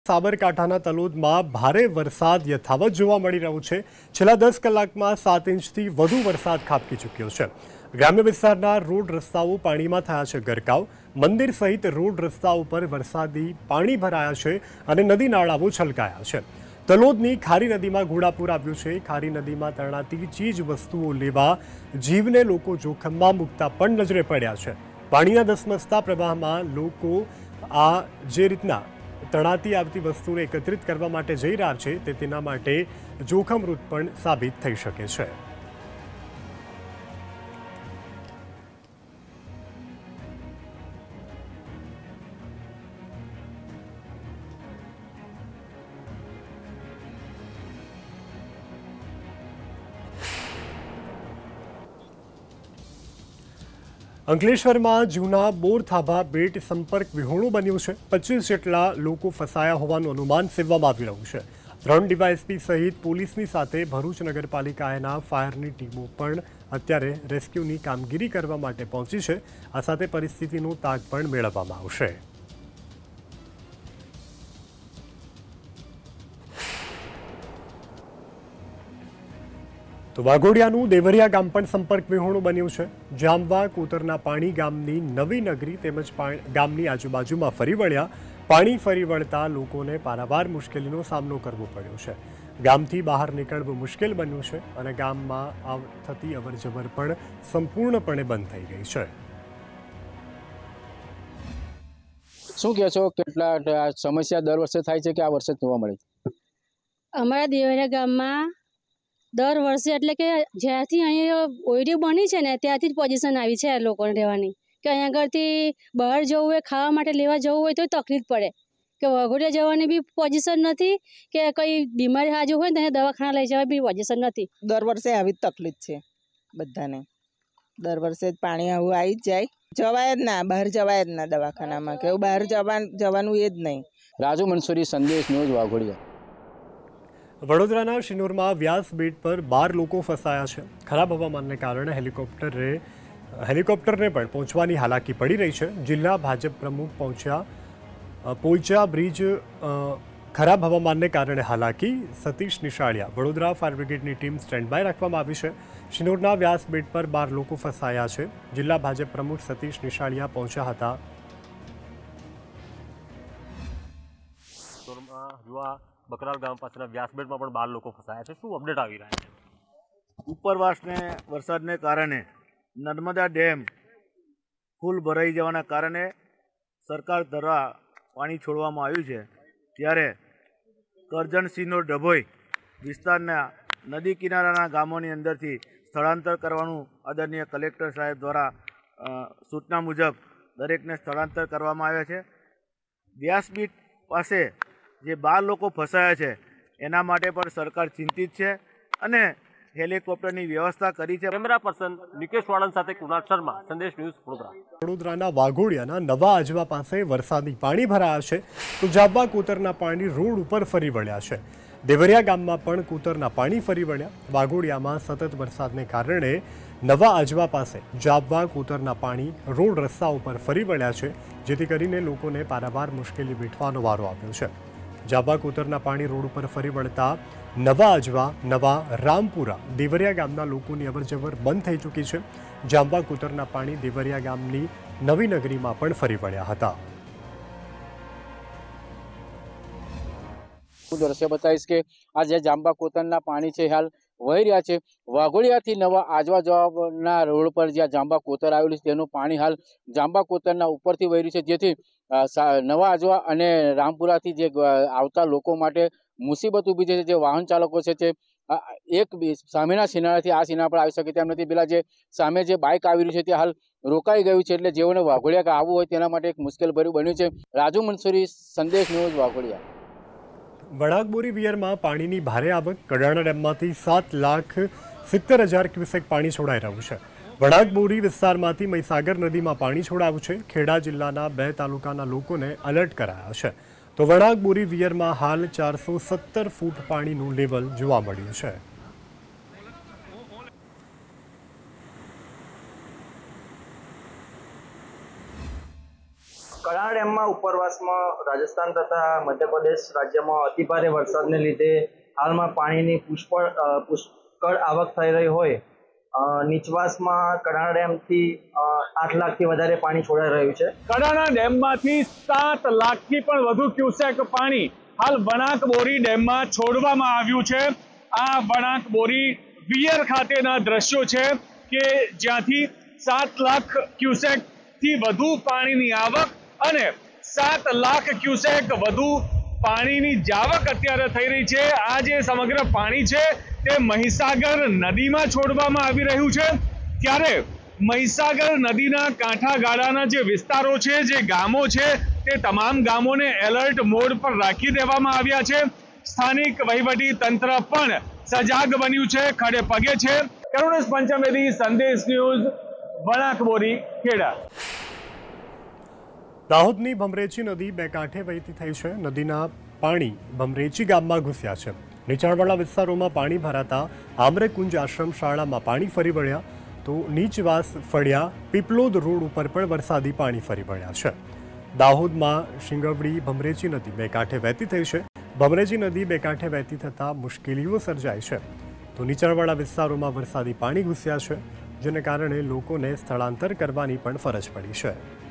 સાબરકાંઠાના તલોદમાં ભારે વરસાદ યથાવત જોવા મળી રહ્યો છે। છેલ્લા 10 કલાકમાં 7 ઇંચથી વધુ વરસાદ ખાબકી ચૂક્યો છે। ગ્રામ્ય વિસ્તારના રોડ રસ્તાઓ પાણીમાં થયા છે ગરકાવ। મંદિર સહિત રોડ રસ્તા ઉપર વરસાદી પાણી ભરાયા છે અને નદી નાળાઓ છલકાયા છે। તલોદની ખારી નદીમાં ઘોડાપૂર આવ્યું છે। ખારી નદીમાં તરણાતી ચીજ વસ્તુઓ લેવા જીવને લોકો જોખમમાં મૂકતા પણ નજરે પડ્યા છે। પાણીના ધસમસતા પ્રવાહમાં લોકો આ જે રીતના તણાતી આવતી વસ્તુને એકત્રિત કરવા માટે જઈ રહ્યા છે તે તેના માટે જોખમરૂપ પણ સાબિત થઈ શકે છે। અંકલેશ્વરમાં જૂના બોરથાભા બેટ સંપર્ક વિહોણું બન્યું છે। 25 જેટલા લોકો ફસાયા હોવાનું અનુમાન સેવવામાં આવી રહ્યું છે। 3 ડીવાયએસપી સહિત પોલીસની સાથે ભરૂચ નગરપાલિકાના ફાયરની ટીમો પણ અત્યારે રેસ્ક્યુની કામગીરી કરવા માટે પહોંચી છે। આ સાથે પરિસ્થિતિનો તાગ પણ મેળવવામાં આવશે। તો વાઘોડિયાનું દેવરિયા ગામ પણ સંપર્ક વિહોણું બન્યું છે। જામવા કોતરના પાણી ગામની નવી નગરી તેમજ ગામની આજુબાજુમાં ફરી વળ્યા। પાણી ફરી વળતા લોકોને પારાવાર મુશ્કેલીનો સામનો કરવો પડ્યો છે। ગામથી બહાર નીકળવું મુશ્કેલ બન્યું છે અને ગામમાં થતી અવરજવર પણ સંપૂર્ણપણે બંધ થઈ ગઈ છે। શું કહો છો, કેટલા સમસ્યા દર વર્ષે થાય છે કે આ વર્ષે જોવા મળે? અમારા દેવરિયા ગામમાં દર વર્ષે એટલે કે જ્યાંથી અહીં ઓયડી બની છે ને ત્યાંથી જ પોઝિશન આવી છે આ લોકોને રહેવાની કે અહીંયા આગળથી બહાર જવું હોય, ખાવા માટે લેવા જવું હોય તો તકલીફ પડે કે વાઘોડિયા જવાની બી પોઝિશન નથી કે કંઈ બીમારી હાજર હોય ને ત્યાં દવાખાના લઈ જવા બી પોઝિશન નથી। દર વર્ષે આવી જ તકલીફ છે બધાને। દર વર્ષે જ પાણી આવું આવી જ જાય, જવાય જ ના, બહાર જવાય જ ના દવાખાનામાં કે બહાર જવાનું એ જ નહીં। રાજુ મંસૂરી, સંદેશ ન્યૂઝ, વાઘોડિયા। વડોદરાના શિનોરમાં વ્યાસ બેટ પર 12 લોકો ફસાયા છે। ખરાબ હવામાનને કારણે હેલિકોપ્ટરને પણ પહોંચવાની હાલાકી પડી રહી છે। જિલ્લા ભાજપ પ્રમુખ પોઈચા બ્રિજ ખરાબ હવામાનને કારણે હાલાકી। સતીશ નિશાળિયા વડોદરા ફાયર બ્રિગેડની ટીમ સ્ટેન્ડ બાય રાખવામાં આવી છે। શિનોરના વ્યાસ બેટ પર 12 લોકો ફસાયા છે। જિલ્લા ભાજપ પ્રમુખ સતીશ નિશાળિયા પહોંચ્યા હતા। બકરાલ ગામ પાસેના વ્યાસબેટમાં પણ 12 લોકો ફસાયા છે। શું અપડેટ આવી રહ્યા છે? ઉપરવાસને વરસાદને કારણે નર્મદા ડેમ ફૂલ ભરાઈ જવાના કારણે સરકાર દ્વારા પાણી છોડવામાં આવ્યું છે। ત્યારે કરજણ ડભોઈ વિસ્તારના નદી કિનારાના ગામોની અંદરથી સ્થળાંતર કરવાનું આદરણીય કલેક્ટર સાહેબ દ્વારા સૂચના મુજબ દરેકને સ્થળાંતર કરવામાં આવ્યા છે। વ્યાસબીટ પાસે જે 12 લોકો ફસાયા છે એના માટે પણ સરકાર ચિંતિત છે અને હેલિકોપ્ટરની વ્યવસ્થા કરી છે। કેમેરા પર્સન નિકેશ વાળંદ સાથે કુણાલ શર્મા, સંદેશ ન્યૂઝ, વડોદરા। વડોદરાના વાઘોડિયાના નવા આજવા પાસે વરસાદી પાણી ભરાયા છે તો જામવા કોતરના પાણી રોડ ઉપર ફરી વળ્યા છે। દેવરિયા ગામમાં પણ કોતરના પાણી ફરી વળ્યા। વાઘોડિયામાં સતત વરસાદને કારણે નવા આજવા પાસે જામવા કોતરના પાણી રોડ રસ્તા ઉપર ફરી વળ્યા છે, જેથી કરીને લોકોને પારાવાર મુશ્કેલી વેઠવાનો વારો આવ્યો છે। જામવા કોતરના પાણી રોડ ઉપર ફરી વળતા નવા આજવા, નવા રામપુરા, દેવરિયા ગામના લોકોની અવરજવર બંધ થઈ ચૂકી છે। જામવા કોતરના પાણી દેવરિયા ગામની નવી નગરીમાં પણ ફરી વળ્યા હતા। હું દ્રશ્ય બતાવીશ કે આ જે જાંબા કોતરના પાણી છે હાલ વહી રહ્યા છે। વાઘોડિયાથી નવા આજવા જવાના રોડ પર જ્યાં જાંબા કોતર આવેલું છે તેનું પાણી હાલ જાંબા કોતરના ઉપરથી વહી રહ્યું છે, જેથી નવા આજવા અને રામપુરાથી જે આવતા લોકો માટે મુસીબત ઊભી છે। જે વાહન ચાલકો છે તે એક સામેના સિનારાથી આ સિનારા પર આવી શકે તેમ નથી। પેલા જે સામે જે બાઇક આવી રહ્યું છે તે હાલ રોકાઈ ગયું છે, એટલે જેઓને વાઘોડિયા આવવું હોય તેના માટે એક મુશ્કેલ ભર્યું બન્યું છે। રાજુ મંસૂરી, સંદેશ ન્યૂઝ, વાઘોડિયા। વણાકબોરી વિયરમાં પાણીની ભારે આવક। કડાણા ડેમમાંથી 7,70,000 ક્યુસેક પાણી છોડાઈ રહ્યું છે। વણાકબોરી વિસ્તારમાંથી મહીસાગર નદીમાં પાણી છોડાયું છે। ખેડા જિલ્લાના 2 તાલુકાના લોકોને એલર્ટ કરાયા છે। તો વણાકબોરી વિયરમાં હાલ 417 ફૂટ પાણીનું લેવલ જોવા મળ્યું છે। કડાણા ડેમમાં ઉપરવાસમાં રાજસ્થાન તથા મધ્યપ્રદેશ રાજ્યમાં અતિભારે વરસાદને લીધે હાલમાં પાણીની પુષ્કળ આવક થઈ રહી હોય નીચવાસમાં કડાણા ડેમથી 8 લાખથી વધારે પાણી છોડાઈ રહ્યું છે। કડાણા ડેમમાંથી 7 લાખથી પણ વધુ ક્યુસેક પાણી હાલ વણાક બોરી ડેમમાં છોડવામાં આવ્યું છે। આ વણાક બોરી વિયર ખાતેના દ્રશ્યો છે કે જ્યાંથી 7 લાખ ક્યુસેકથી વધુ પાણીની આવક અને 7 લાખ ક્યુસેક વધુ પાણીની જાવક અત્યારે થઈ રહી છે। આ જે સમગ્ર પાણી છે તે મહીસાગર નદીમાં છોડવામાં આવી રહ્યું છે, ત્યારે મહીસાગર નદીના કાંઠાગાળાના જે વિસ્તારો છે, જે ગામો છે, તે તમામ ગામોને એલર્ટ મોડ પર રાખી દેવામાં આવ્યા છે। સ્થાનિક વહીવટી તંત્ર પણ સજાગ બન્યું છે, ખડે પગે છે। કરુણેશ પંચમેદી, સંદેશ ન્યૂઝ, વણાકબોરી, ખેડા। દાહોદની ભમરેચી નદી બે કાંઠે વહેતી થઈ છે। નદીના પાણી ભમરેચી ગામમાં ઘૂસ્યા છે। નીચાણવાળા વિસ્તારોમાં પાણી ભરાતા આમરેકુંજ આશ્રમ શાળામાં પાણી ફરી વળ્યા, તો નીચવાસ ફળિયા પીપલોદ રોડ ઉપર પણ વરસાદી પાણી ફરી વળ્યા છે। દાહોદમાં શિંગવડી ભમરેચી નદી બે કાંઠે વહેતી થઈ છે। ભમરેચી નદી બે કાંઠે વહેતી થતાં મુશ્કેલીઓ સર્જાઈ છે, તો નીચાણવાળા વિસ્તારોમાં વરસાદી પાણી ઘૂસ્યા છે, જેને કારણે લોકોને સ્થળાંતર કરવાની પણ ફરજ પડી છે।